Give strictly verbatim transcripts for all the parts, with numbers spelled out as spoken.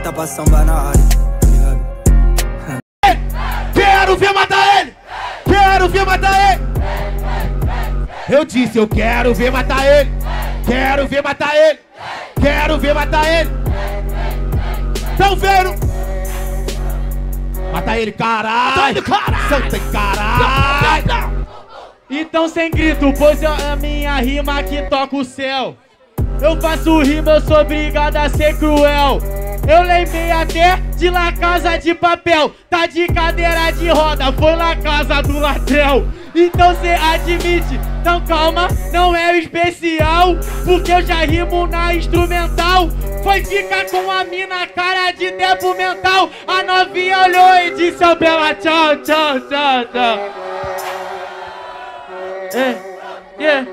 bota pra sambar na área, tá ligado? Quero ver matar ele! Quero ver matar ele! Eu disse, eu quero ver matar ele! Quero ver matar ele! Quero ver matar ele! Tão vendo? Mata ele, caralho! Santa caralho! Então sem grito, pois é a minha rima que toca o céu. Eu faço rima, eu sou obrigado a ser cruel. Eu lembrei até de La Casa de Papel. Tá de cadeira de roda, foi La Casa do Latrel. Então cê admite, então calma, não é o especial, porque eu já rimo na instrumental. Foi ficar com a mina, cara de tempo mental. A novinha olhou e disse ao Bela, tchau, tchau, tchau, tchau. É, é.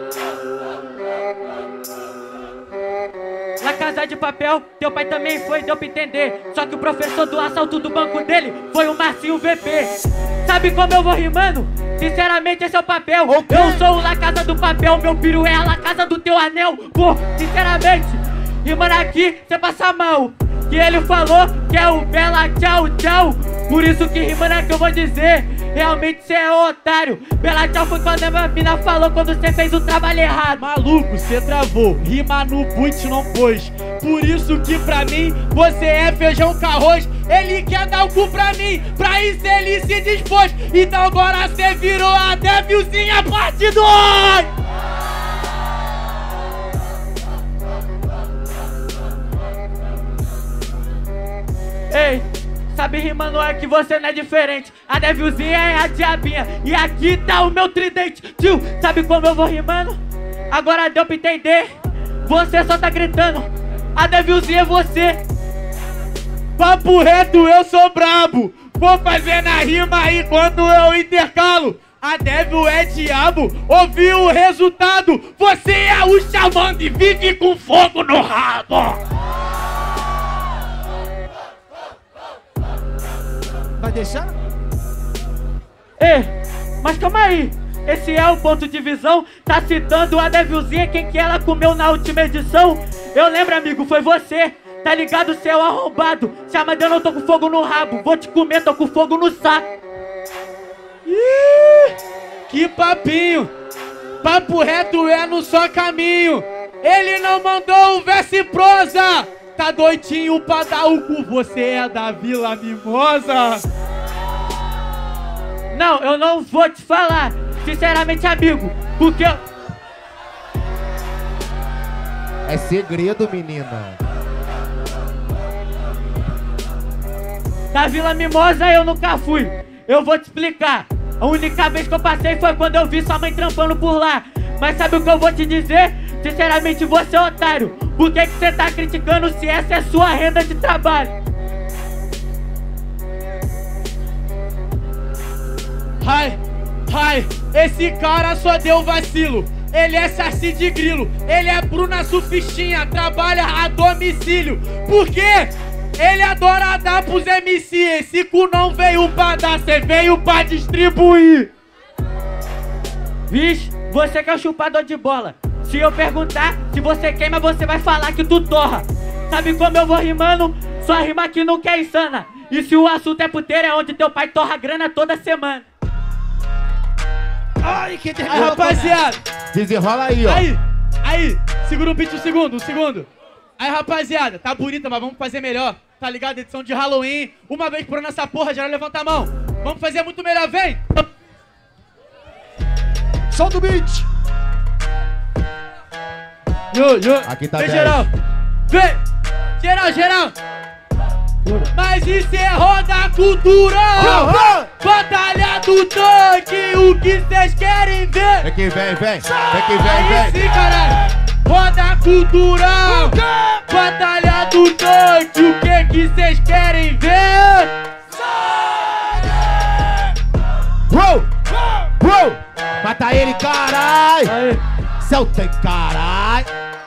La Casa de Papel, teu pai também foi, deu pra entender. Só que o professor do assalto do banco dele foi o Marcinho V P. Sabe como eu vou rimando? Sinceramente esse é o papel. Okay. Eu sou o La Casa do Papel, meu piru é a La Casa do teu anel. Pô, sinceramente, rimando aqui, cê passa mal. Que ele falou que é o Bela tchau tchau. Por isso que rimando aqui eu vou dizer, realmente cê é otário. Bela tchau foi quando a minha mina falou quando cê fez o trabalho errado. Maluco, cê travou, rima no boot não pôs. Por isso que pra mim, você é feijão com arroz. Ele quer dar o cu pra mim, pra isso ele se dispôs. Então agora cê virou a Devilzinha parte dois. Ei, sabe rimando é que você não é diferente. A Devilzinha é a diabinha e aqui tá o meu tridente. Tio, sabe como eu vou rimando? Agora deu pra entender. Você só tá gritando, a Devilzinha é você. Papo reto, eu sou brabo. Vou fazer na rima aí quando eu intercalo. A Devil é diabo, ouviu o resultado. Você é o xamã e vive com fogo no rabo. Vai deixar? Ei, mas calma aí. Esse é o ponto de visão. Tá citando a Devilzinha, quem que ela comeu na última edição? Eu lembro, amigo, foi você. Tá ligado, seu arrombado? Chama de eu não tô com fogo no rabo. Vou te comer, tô com fogo no saco. Ih, que papinho. Papo reto é no só caminho. Ele não mandou o verso e prosa. Tá doidinho pra dar o cu. Você é da Vila Mimosa. Não, eu não vou te falar, sinceramente, amigo, porque eu... É segredo, menina. Da Vila Mimosa eu nunca fui. Eu vou te explicar. A única vez que eu passei foi quando eu vi sua mãe trampando por lá. Mas sabe o que eu vou te dizer? Sinceramente, você é otário. Por que que você tá criticando se essa é sua renda de trabalho? Ai, ai, esse cara só deu vacilo. Ele é Saci de Grilo, ele é Bruna Sufistinha, trabalha a domicílio. Por quê? Ele adora dar pros M C. Esse cu não veio pra dar, cê veio pra distribuir. Vixe, você que é o chupador de bola. Se eu perguntar se você queima, você vai falar que tu torra. Sabe como eu vou rimando? Sua rima aqui nunca é insana. E se o assunto é puteiro, é onde teu pai torra grana toda semana. Ai, que Aí, rapaziada. Desenrola aí, ó. Aí, aí, segura o beat um segundo, um segundo. Aí, rapaziada, tá bonita, mas vamos fazer melhor. Tá ligado? Edição de Halloween. Uma vez por ano essa porra, geral levanta a mão. Vamos fazer muito melhor, vem! Solta o beat! Yo, yo. Aqui tá vem, dez. geral. Vem! Geral, geral! Mas isso é roda cultural! Oh, Batalha do tanque, o que cês querem ver? Vem que vem, vem! Vem que vem, Aí vem! sim, caralho! Roda cultural! Batalha do tanque, o que que cês querem ver? Uou! Uou! Mata ele, carai! Aí. Céu tem carai!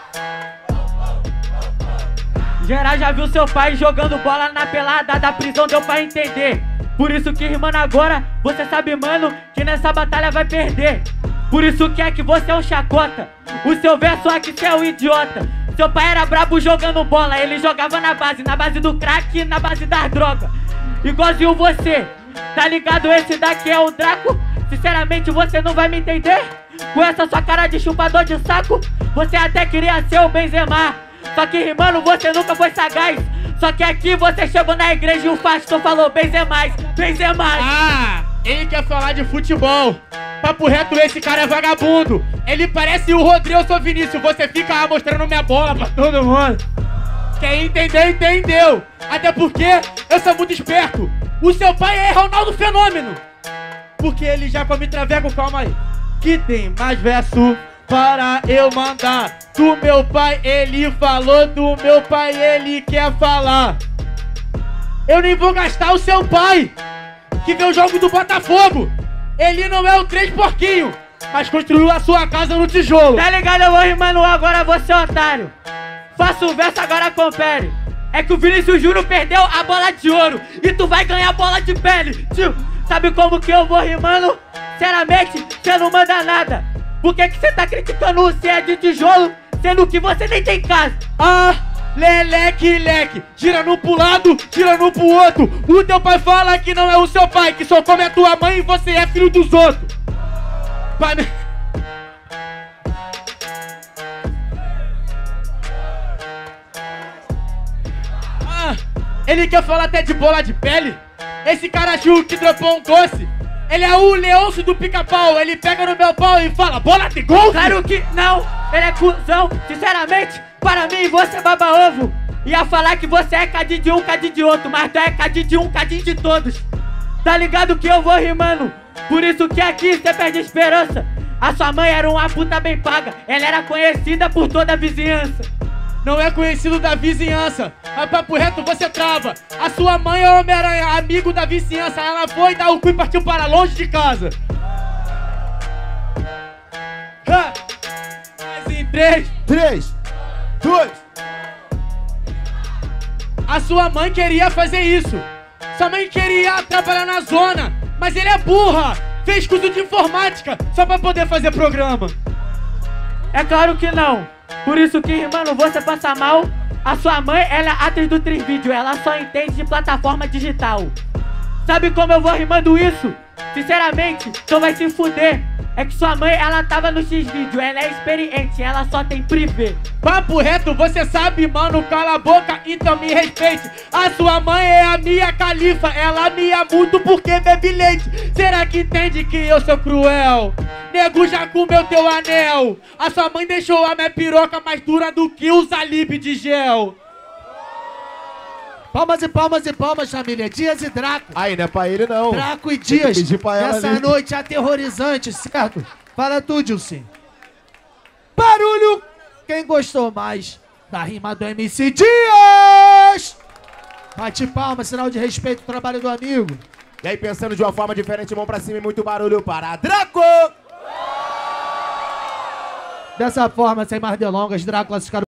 Geral já viu seu pai jogando bola na pelada da prisão, deu pra entender. Por isso que rimando agora, você sabe, mano, que nessa batalha vai perder. Por isso que é que você é um chacota. O seu verso aqui cê é um idiota. Seu pai era brabo jogando bola, ele jogava na base, na base do crack e na base das drogas. Igualzinho você, tá ligado? Esse daqui é o Draco. Sinceramente você não vai me entender. Com essa sua cara de chupador de saco, você até queria ser o Benzema. Só que rimando você nunca foi sagaz. Só que aqui você chegou na igreja e o pastor falou Benzema, Benzema. Ah, ele quer falar de futebol. Papo reto, esse cara é vagabundo. Ele parece o Rodrigo, eu sou Vinícius. Você fica mostrando minha bola pra todo mundo. Quem entender, entendeu. Até porque eu sou muito esperto. O seu pai é Ronaldo Fenômeno. Porque ele já come traveco, calma aí. Que tem mais verso para eu mandar. Do meu pai ele falou, do meu pai ele quer falar. Eu nem vou gastar o seu pai, que vê o jogo do Botafogo. Ele não é o Três Porquinho, mas construiu a sua casa no tijolo. Tá ligado? Eu vou rimando agora, você é otário. Faça o verso, agora confere. É que o Vinícius Júnior perdeu a bola de ouro e tu vai ganhar a bola de pele. Tio, sabe como que eu vou rimando? Sinceramente, você não manda nada. Por que que você tá criticando o C é de tijolo, sendo que você nem tem casa? Ah, leleque, leque, girando um pro lado, girando um pro outro. O teu pai fala que não é o seu pai, que só come a tua mãe e você é filho dos outros. Pai... Ah, ele quer falar até de bola de pele. Esse cara achou que dropou um doce. Ele é o Leôncio do pica-pau. Ele pega no meu pau e fala, bola de gol? Claro que não, ele é cuzão. Sinceramente, para mim você é baba-ovo. Ia falar que você é cadinho de um, cadinho de outro, mas tu é cadinho de um, cadinho de todos. Tá ligado que eu vou rimando? Por isso que aqui você perde a esperança. A sua mãe era uma puta bem paga. Ela era conhecida por toda a vizinhança. Não é conhecido da vizinhança, mas papo reto você trava. A sua mãe é Homem-Aranha, amigo da vizinhança. Ela foi dar o cu e partiu para longe de casa. Ha! Mas em três, três, dois. A sua mãe queria fazer isso. Sua mãe queria trabalhar na zona, mas ele é burra. Fez curso de informática só pra poder fazer programa. É claro que não. Por isso que, rimando, você passa mal. A sua mãe, ela é atriz do Trivídeo. Ela só entende de plataforma digital. Sabe como eu vou rimando isso? Sinceramente, tu vai se fuder. É que sua mãe, ela tava no X-Vídeo. Ela é experiente, ela só tem privê. Papo reto, você sabe, mano, cala a boca, então me respeite. A sua mãe é a minha califa. Ela me ama muito porque bebe leite. Será que entende que eu sou cruel? Nego já comeu teu anel. A sua mãe deixou a minha piroca mais dura do que o Zalib de gel. Palmas e palmas e palmas, família. Dias e Draco. Aí, não é pra ele não. Draco e Dias. Pedir pra ela Essa ali. noite aterrorizante, certo? Fala tu, Dilson. Barulho! Quem gostou mais da rima do M C Dias? Bate palma, sinal de respeito ao trabalho do amigo. E aí, pensando de uma forma diferente, mão pra cima e muito barulho para Draco! Dessa forma, sem mais delongas, Draco classificado